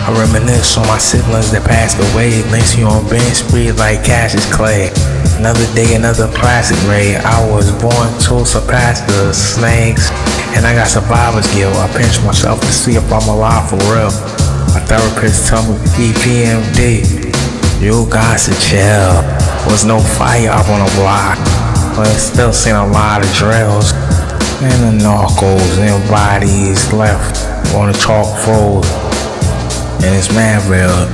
I reminisce on my siblings that passed away. Links you on bench speed like Cassius Clay. Another day, another plastic raid. I was born to surpass the snakes, and I got survivor's guilt. I pinch myself to see if I'm alive for real. My therapist tell me EPMD, you got to chill. Was no fire up on the block, but still seen a lot of drills. And the narcos and bodies left on the chalk road. And it's mad real.